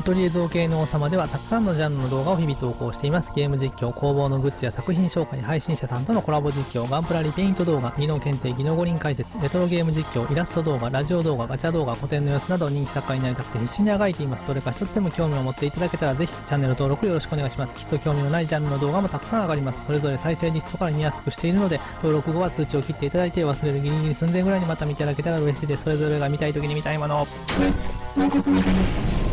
アトリエ造形の王様ではたくさんのジャンルの動画を日々投稿しています。ゲーム実況、工房のグッズや作品紹介、配信者さんとのコラボ実況、ガンプラリペイント動画、技能検定、技能五輪解説、レトロゲーム実況、イラスト動画、ラジオ動画、ガチャ動画、古典の様子など人気作家になりたくて必死にあがいています。どれか一つでも興味を持っていただけたらぜひチャンネル登録よろしくお願いします。きっと興味のないジャンルの動画もたくさん上がります。それぞれ再生リストから見やすくしているので、登録後は通知を切っていただいて忘れるギリギリ寸前ぐらいにまた見ていただけたら嬉しいです。それぞれが見たい時に見たいものを。